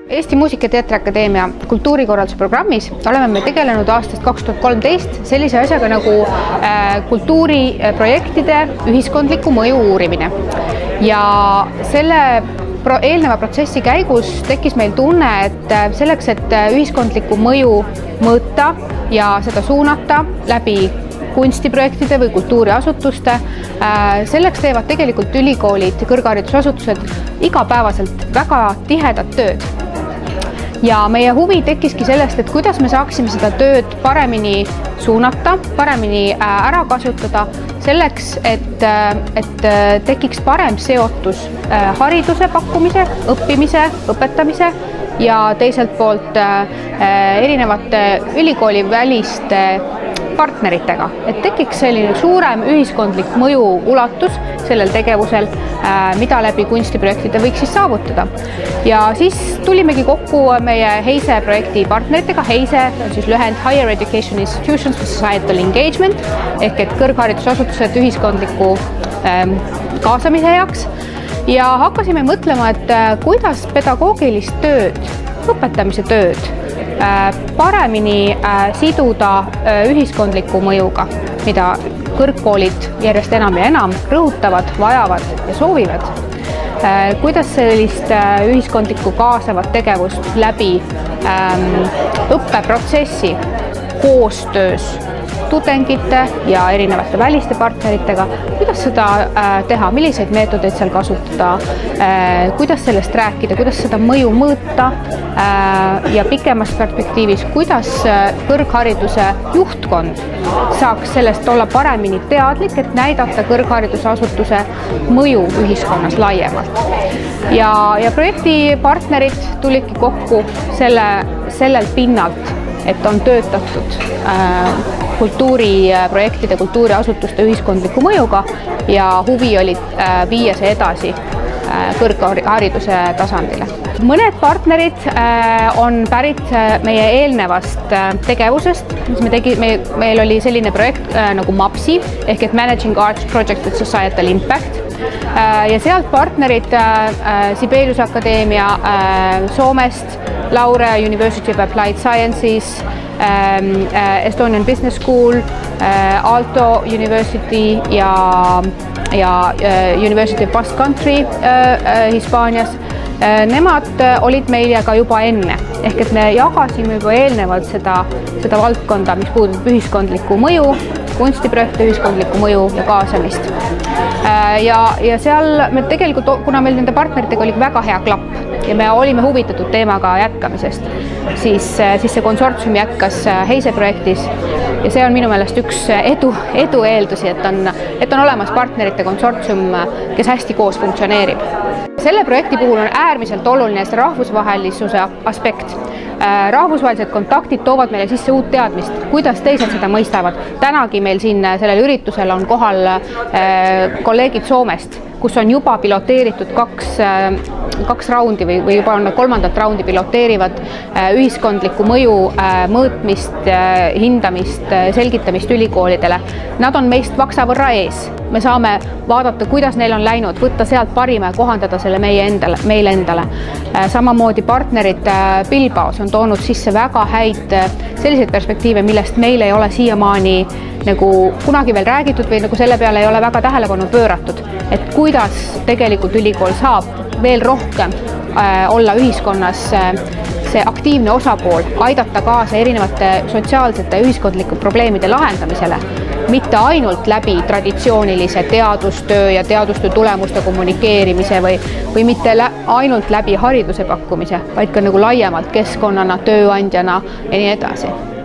Eesti Muusika- ja Teatriakadeemia kultuurikorralduse programmis oleme me tegelenud aastast 2013 sellise asjaga nagu kultuuriprojektide ühiskondliku mõju uurimine. Ja selle eelneva protsessi käigus tekkis meil tunne, et selleks, et ühiskondlikku mõju mõõta ja seda suunata läbi kunstiprojektide või kultuuriasutuste, selleks teevad tegelikult ülikoolid ja kõrgharidusasutused igapäevaselt väga tihedat tööd. Ja meie huvi tekkiski sellest, et kuidas me saaksime seda tööd paremini suunata, paremini ära kasutada selleks, et tekiks parem seotus hariduse pakkumise, õppimise, õpetamise ja teiselt poolt erinevate ülikooli väliste partneritega, et tekiks selline suurem ühiskondlik mõju ulatus sellel tegevusel, mida läbi kunstiprojektide võiks siis saavutada. Ja siis tulimegi kokku meie HEISE projekti partneritega. HEISE on siis lühend Higher Education Institutions for Societal Engagement ehk et kõrgharidusasutused ühiskondliku kaasamise heaks. Ja hakkasime mõtlema, et kuidas pedagoogilist tööd, õpetamise tööd paremini siduda ühiskondliku mõjuga, mida kõrgkoolid järjest enam ja enam rõhutavad, vajavad ja soovivad. Kuidas sellist ühiskondlikku kaasavat tegevust läbi õppeprotsessi koostöös tudengite ja erinevate väliste partneritega, kuidas seda teha, milliseid meetodeid seal kasutada, kuidas sellest rääkida, kuidas seda mõju mõõta ja pikemas perspektiivis, kuidas kõrghariduse juhtkond saaks sellest olla paremini teadlik, et näidata kõrgharidusasutuse mõju ühiskonnas laiemalt. Ja projekti partnerid tulidki kokku sellel pinnalt, et on töötatud kultuuriprojektide, kultuuriasutuste ühiskondliku mõjuga ja huvi oli viia see edasi kõrghariduse tasandile. Mõned partnerid on pärit meie eelnevast tegevusest, mis meil oli selline projekt nagu MAPSI ehk et Managing Arts Project with Societal Impact ja sealt partnerid Sibeliuse Akadeemia Soomest, Laure University of Applied Sciences, Estonian Business School, Aalto University ja University of Basque Country Hispaanias. Nemad olid meiega juba enne, ehk et me jagasime juba eelnevalt seda valdkonda, mis puudutab ühiskondlikku mõju, kunstiprojekte, ühiskondlikku mõju ja kaasamist. Ja seal me tegelikult, kuna meil nende partneritega oli väga hea klapp ja me olime huvitatud teemaga jätkamisest, siis see konsortsium jätkas HEISE projektis ja see on minu meelest üks edu eeldusi, et on olemas partnerite konsortsium, kes hästi koos funktsioneerib. Selle projekti puhul on äärmiselt oluline see rahvusvahelisuse aspekt. Rahvusvahelised kontaktid toovad meile sisse uut teadmist, kuidas teised seda mõistavad. Tänagi meil siin sellel üritusel on kohal kolleegid Soomest, kus on juba piloteeritud kaks raundi või juba on kolmandat raundi piloteerivad ühiskondliku mõju mõõtmist, hindamist, selgitamist ülikoolidele. Nad on meist vaksa võrra ees. Me saame vaadata, kuidas neil on läinud, võtta sealt parima ja kohandada selle meile endale. Samamoodi partnerid Bilbaos on toonud sisse väga häid selliseid perspektiive, millest meil ei ole siiamaani nagu kunagi veel räägitud või nagu selle peale ei ole väga tähelepanu pööratud, et kuidas tegelikult ülikool saab veel rohkem olla ühiskonnas see aktiivne osapool, aidata kaasa erinevate sotsiaalsete ja ühiskondlike probleemide lahendamisele, mitte ainult läbi traditsioonilise teadustöö ja teadustöö tulemuste kommunikeerimise või mitte ainult läbi hariduse pakkumise, vaid ka nagu laiemalt keskkonnana, tööandjana ja nii edasi.